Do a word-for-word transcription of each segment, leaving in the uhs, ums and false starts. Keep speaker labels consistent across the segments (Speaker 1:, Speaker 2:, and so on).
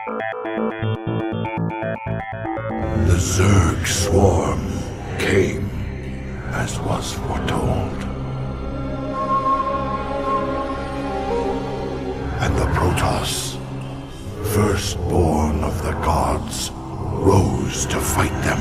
Speaker 1: The Zerg swarm came as was foretold. And the Protoss, firstborn of the gods, rose to fight them.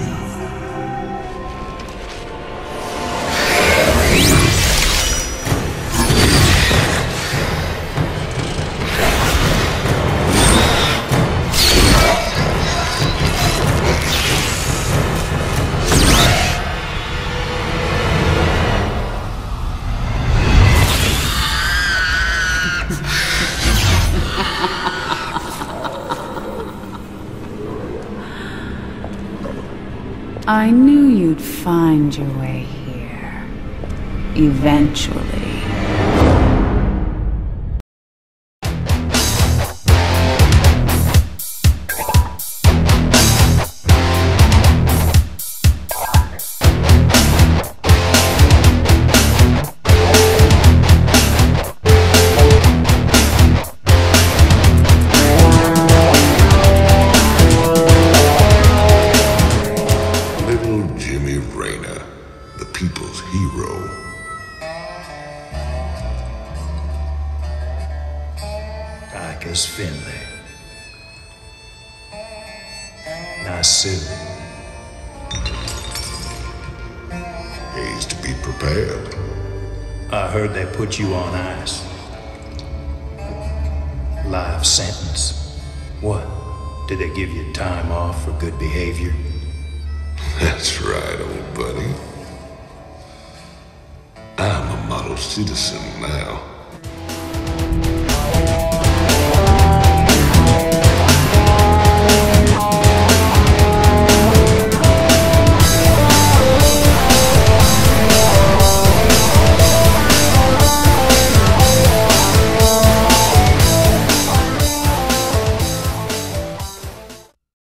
Speaker 2: I knew you'd find your way here. Eventually.
Speaker 1: People's hero.
Speaker 3: Icus Finley. Nice suit.
Speaker 1: He's to be prepared.
Speaker 3: I heard they put you on ice. Life sentence. What? Did they give you time off for good behavior?
Speaker 1: That's right, old buddy. I'm a model citizen now.